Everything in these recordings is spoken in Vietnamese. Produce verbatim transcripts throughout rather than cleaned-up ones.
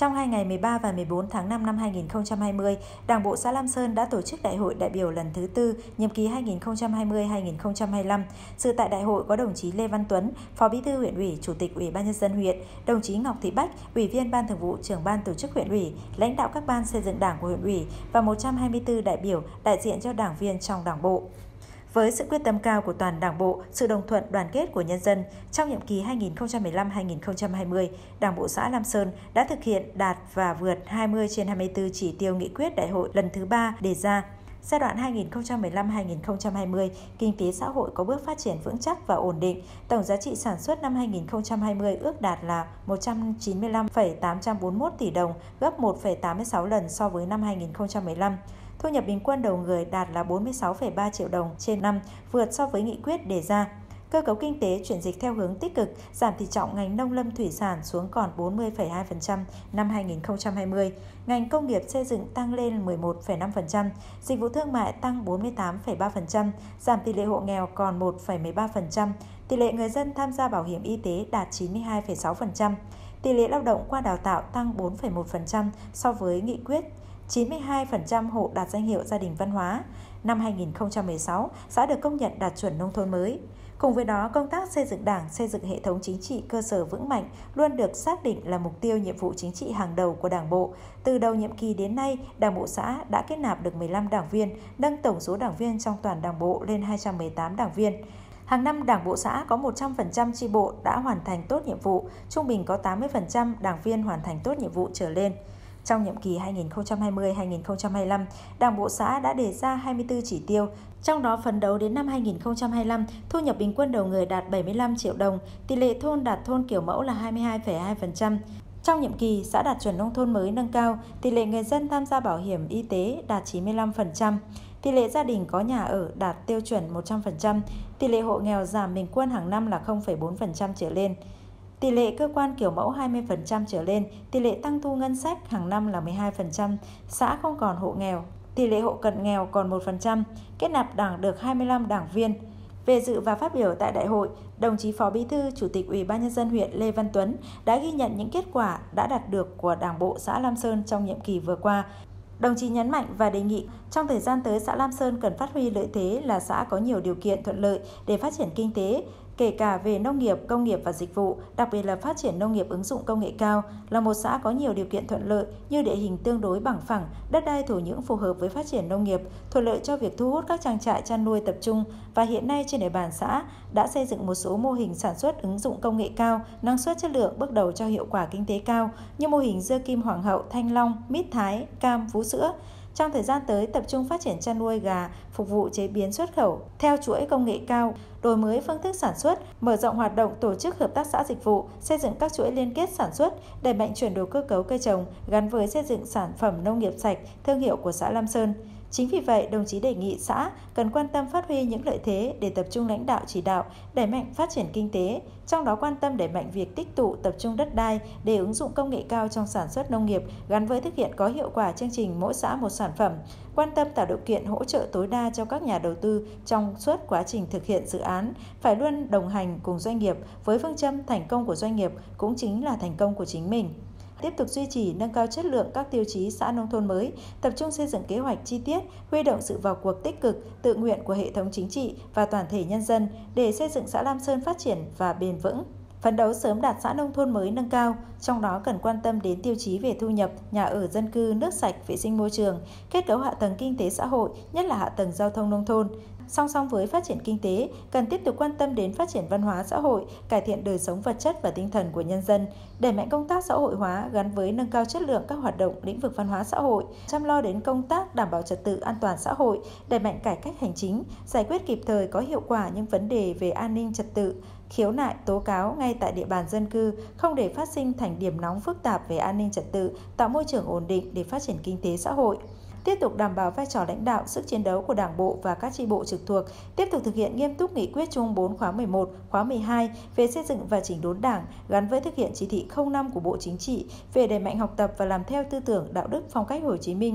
Trong hai ngày mười ba và mười bốn tháng năm năm hai nghìn không trăm hai mươi, Đảng bộ xã Lam Sơn đã tổ chức Đại hội đại biểu lần thứ tư, nhiệm kỳ hai nghìn không trăm hai mươi đến hai nghìn không trăm hai mươi lăm. Dự tại đại hội có đồng chí Lê Văn Tuấn, Phó Bí thư huyện ủy, Chủ tịch Ủy ban nhân dân huyện, đồng chí Ngọc Thị Bách, Ủy viên Ban Thường vụ, Trưởng ban Tổ chức huyện ủy, lãnh đạo các ban xây dựng Đảng của huyện ủy và một trăm hai mươi tư đại biểu đại diện cho đảng viên trong Đảng bộ. Với sự quyết tâm cao của toàn Đảng bộ, sự đồng thuận đoàn kết của nhân dân, trong nhiệm kỳ hai nghìn không trăm mười lăm đến hai nghìn không trăm hai mươi, Đảng bộ xã Lam Sơn đã thực hiện đạt và vượt hai mươi trên hai mươi tư chỉ tiêu nghị quyết đại hội lần thứ ba đề ra. Giai đoạn hai nghìn không trăm mười lăm đến hai nghìn không trăm hai mươi, kinh tế xã hội có bước phát triển vững chắc và ổn định. Tổng giá trị sản xuất năm hai nghìn không trăm hai mươi ước đạt là một trăm chín mươi lăm phẩy tám trăm bốn mươi mốt tỷ đồng, gấp một phẩy tám mươi sáu lần so với năm hai nghìn không trăm mười lăm. Thu nhập bình quân đầu người đạt là bốn mươi sáu phẩy ba triệu đồng trên năm, vượt so với nghị quyết đề ra. Cơ cấu kinh tế chuyển dịch theo hướng tích cực, giảm tỷ trọng ngành nông lâm thủy sản xuống còn bốn mươi phẩy hai phần trăm năm hai nghìn không trăm hai mươi. Ngành công nghiệp xây dựng tăng lên mười một phẩy năm phần trăm, dịch vụ thương mại tăng bốn mươi tám phẩy ba phần trăm, giảm tỷ lệ hộ nghèo còn một phẩy mười ba phần trăm, tỷ lệ người dân tham gia bảo hiểm y tế đạt chín mươi hai phẩy sáu phần trăm, tỷ lệ lao động qua đào tạo tăng bốn phẩy một phần trăm so với nghị quyết. chín mươi hai phần trăm hộ đạt danh hiệu gia đình văn hóa. Năm hai nghìn không trăm mười sáu, xã được công nhận đạt chuẩn nông thôn mới. Cùng với đó, công tác xây dựng Đảng, xây dựng hệ thống chính trị cơ sở vững mạnh luôn được xác định là mục tiêu nhiệm vụ chính trị hàng đầu của Đảng bộ. Từ đầu nhiệm kỳ đến nay, Đảng bộ xã đã kết nạp được mười lăm đảng viên, nâng tổng số đảng viên trong toàn Đảng bộ lên hai trăm mười tám đảng viên. Hàng năm, Đảng bộ xã có một trăm phần trăm chi bộ đã hoàn thành tốt nhiệm vụ, trung bình có tám mươi phần trăm đảng viên hoàn thành tốt nhiệm vụ trở lên. Trong nhiệm kỳ hai nghìn không trăm hai mươi đến hai nghìn không trăm hai mươi lăm, Đảng bộ xã đã đề ra hai mươi tư chỉ tiêu, trong đó phấn đấu đến năm hai nghìn không trăm hai mươi lăm, thu nhập bình quân đầu người đạt bảy mươi lăm triệu đồng, tỷ lệ thôn đạt thôn kiểu mẫu là hai mươi hai phẩy hai phần trăm. Trong nhiệm kỳ, xã đạt chuẩn nông thôn mới nâng cao, tỷ lệ người dân tham gia bảo hiểm y tế đạt chín mươi lăm phần trăm, tỷ lệ gia đình có nhà ở đạt tiêu chuẩn một trăm phần trăm, tỷ lệ hộ nghèo giảm bình quân hàng năm là không phẩy bốn phần trăm trở lên. Tỷ lệ cơ quan kiểu mẫu hai mươi phần trăm trở lên, tỷ lệ tăng thu ngân sách hàng năm là mười hai phần trăm, xã không còn hộ nghèo, tỷ lệ hộ cận nghèo còn một phần trăm, kết nạp Đảng được hai mươi lăm đảng viên. Về dự và phát biểu tại đại hội, đồng chí Phó Bí thư Chủ tịch Ủy ban nhân dân huyện Lê Văn Tuấn đã ghi nhận những kết quả đã đạt được của Đảng bộ xã Lam Sơn trong nhiệm kỳ vừa qua. Đồng chí nhấn mạnh và đề nghị trong thời gian tới xã Lam Sơn cần phát huy lợi thế là xã có nhiều điều kiện thuận lợi để phát triển kinh tế, kể cả về nông nghiệp, công nghiệp và dịch vụ, đặc biệt là phát triển nông nghiệp ứng dụng công nghệ cao, là một xã có nhiều điều kiện thuận lợi như địa hình tương đối bằng phẳng, đất đai thổ nhưỡng phù hợp với phát triển nông nghiệp, thuận lợi cho việc thu hút các trang trại chăn nuôi tập trung, và hiện nay trên địa bàn xã đã xây dựng một số mô hình sản xuất ứng dụng công nghệ cao, năng suất chất lượng bước đầu cho hiệu quả kinh tế cao như mô hình dưa kim Hoàng hậu, Thanh Long, mít Thái, cam, vú sữa. Trong thời gian tới, tập trung phát triển chăn nuôi gà, phục vụ chế biến xuất khẩu theo chuỗi công nghệ cao, đổi mới phương thức sản xuất, mở rộng hoạt động tổ chức hợp tác xã dịch vụ, xây dựng các chuỗi liên kết sản xuất, đẩy mạnh chuyển đổi cơ cấu cây trồng gắn với xây dựng sản phẩm nông nghiệp sạch, thương hiệu của xã Lam Sơn. Chính vì vậy, đồng chí đề nghị xã cần quan tâm phát huy những lợi thế để tập trung lãnh đạo chỉ đạo, đẩy mạnh phát triển kinh tế, trong đó quan tâm đẩy mạnh việc tích tụ tập trung đất đai để ứng dụng công nghệ cao trong sản xuất nông nghiệp gắn với thực hiện có hiệu quả chương trình mỗi xã một sản phẩm, quan tâm tạo điều kiện hỗ trợ tối đa cho các nhà đầu tư trong suốt quá trình thực hiện dự án, phải luôn đồng hành cùng doanh nghiệp với phương châm thành công của doanh nghiệp cũng chính là thành công của chính mình. Tiếp tục duy trì nâng cao chất lượng các tiêu chí xã nông thôn mới, tập trung xây dựng kế hoạch chi tiết, huy động sự vào cuộc tích cực, tự nguyện của hệ thống chính trị và toàn thể nhân dân để xây dựng xã Lam Sơn phát triển và bền vững. Phấn đấu sớm đạt xã nông thôn mới nâng cao, trong đó cần quan tâm đến tiêu chí về thu nhập, nhà ở dân cư, nước sạch, vệ sinh môi trường, kết cấu hạ tầng kinh tế xã hội, nhất là hạ tầng giao thông nông thôn. Song song với phát triển kinh tế, cần tiếp tục quan tâm đến phát triển văn hóa xã hội, cải thiện đời sống vật chất và tinh thần của nhân dân, đẩy mạnh công tác xã hội hóa gắn với nâng cao chất lượng các hoạt động lĩnh vực văn hóa xã hội, chăm lo đến công tác đảm bảo trật tự an toàn xã hội, đẩy mạnh cải cách hành chính, giải quyết kịp thời có hiệu quả những vấn đề về an ninh trật tự, khiếu nại, tố cáo ngay tại địa bàn dân cư, không để phát sinh thành điểm nóng phức tạp về an ninh trật tự, tạo môi trường ổn định để phát triển kinh tế xã hội. Tiếp tục đảm bảo vai trò lãnh đạo, sức chiến đấu của Đảng bộ và các chi bộ trực thuộc, tiếp tục thực hiện nghiêm túc nghị quyết chung bốn khóa mười một, khóa mười hai về xây dựng và chỉnh đốn Đảng gắn với thực hiện chỉ thị không năm của Bộ Chính trị về đẩy mạnh học tập và làm theo tư tưởng đạo đức phong cách Hồ Chí Minh.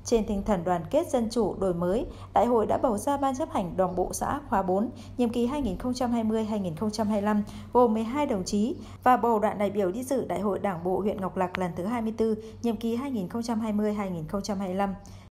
Trên tinh thần đoàn kết dân chủ đổi mới, Đại hội đã bầu ra Ban chấp hành Đảng bộ xã khóa bốn, nhiệm kỳ hai nghìn không trăm hai mươi đến hai nghìn không trăm hai mươi lăm, gồm mười hai đồng chí và bầu đoàn đại biểu đi dự Đại hội Đảng bộ huyện Ngọc Lặc lần thứ hai mươi tư, nhiệm kỳ hai nghìn không trăm hai mươi đến hai nghìn không trăm hai mươi lăm.